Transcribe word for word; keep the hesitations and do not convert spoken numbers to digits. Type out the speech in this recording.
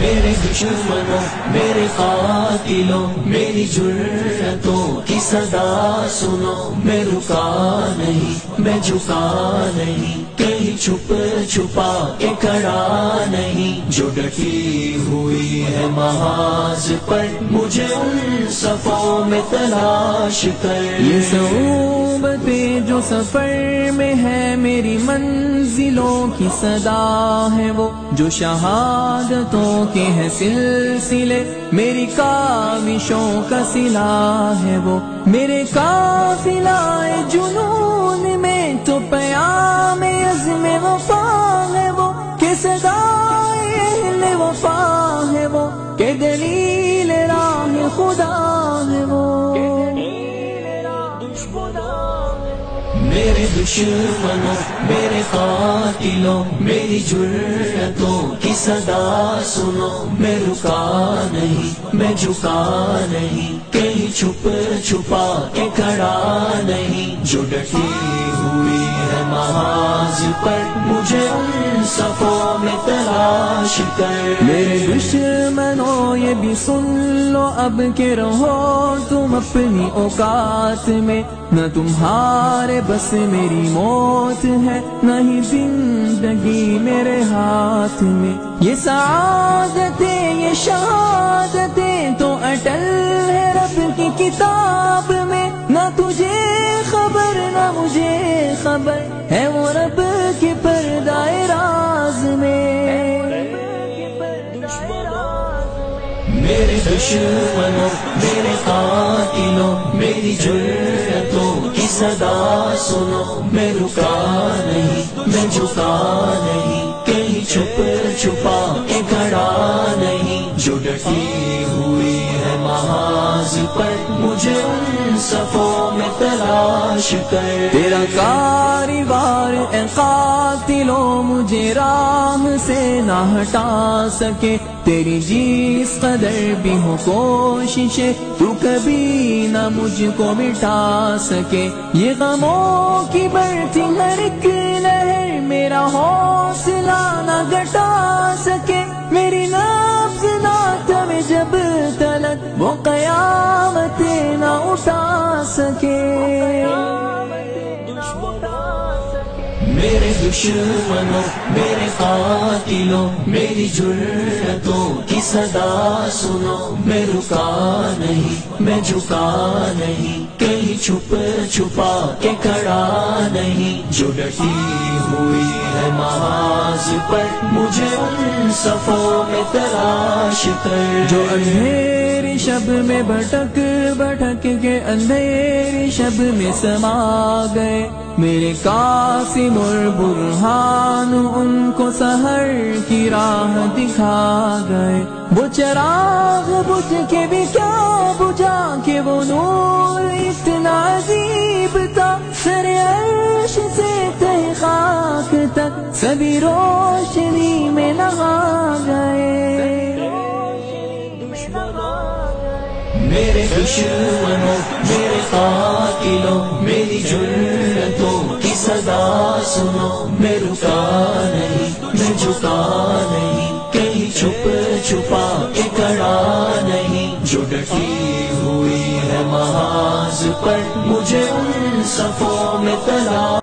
میرے دشمنوں میرے قاتلوں میری جرتوں کی صدا سنو، میں رکا نہیں میں جھکا نہیں، کہیں چھپ چھپا کے کھڑا نہیں، جو ڈٹی ہوئی ہے محاذ پر مجھے ان صفوں میں تلاش کر۔ یہ صحبتیں جو سفر میں ہے میری منزلوں کی صدا ہے، وہ جو شہادتوں کے ہیں سلسلے میری کاوشوں کا سلا ہے، وہ میرے قافلہ جنون میں تو پیام عزم وفا ہے، وہ کہ صدائے اہل وفا ہے، وہ کہ دلیل راہ خدا ہے، وہ میرے دشمنوں میرے قاتلوں میری جرتوں کی صدا سنو، میں رکا نہیں میں جھکا نہیں، کہیں چھپ چھپا کے کھڑا نہیں، جو ڈٹی ہوئی ہے محاذ پر مجھے ان صفوں میں تلاش کر۔ میرے دشمنوں یہ بھی سن لو اب کہ رہو تم اپنی اوقات میں، نہ تمہارے بس میری موت ہے، نہ ہی زندگی میرے ہاتھ میں، یہ سعادتیں یہ شہادتیں تو اٹل ہے رب کی کتاب میں، نہ تجھے خبر نہ مجھے خبر ہے وہ رب کے پردہ راز میں۔ میرے دشمنوں میرے قاتلوں میری جرتوں کی صدا سنو، میں رکا نہیں میں جھکا نہیں، کہیں چھپ چھپا کے کھڑا نہیں، جو ڈٹی ہوئی ہے محاذ پر مجھے ان صفوں میں تلاش کر۔ تیرا کاروبار اے قاتلوں مجھے راہ سے نہ ہٹا سکے، تیری جس قدر بھی ہو کوششیں تو کبھی نہ مجھ کو مٹا سکے، یہ غموں کی بڑھتی ہر ایک لہر میرا حوصلہ نہ گھٹا سکے، میری نفس نہ تھمے جب تلک وہ قیامتیں نہ اٹھا سکے۔ میرے دشمنوں میرے قاتلوں میری جرتوں کی صدا سنو، میں رکا نہیں میں جھکا نہیں، کہیں چھپ چھپا کے کھڑا نہیں، جو ڈٹی ہوئی ہے محاذ پر مجھے ان صفوں میں تلاش کر۔ جو اندھیری شب میں بھٹک بھٹک کے اندھیری شب میں سما گئے، میرے قاسم اور برہان ان کو سحر کی راہ دکھا گئے، وہ چراغ بجھ کے بھی کیا بجھا کہ وہ نور اتنا عجیب تھا، سر عرش سے تہ خاک تک سبھی روشنی میں نہا گئے۔ میرے دشمنوں میرے قاتلوں میری جرتوں کی صدا سنو، میں رکا نہیں میں جھکا نہیں، کہیں چھپ چھپا کے کھڑا نہیں، جو ڈٹی ہوئی ہے محاذ پر مجھے ان صفوں میں تلاش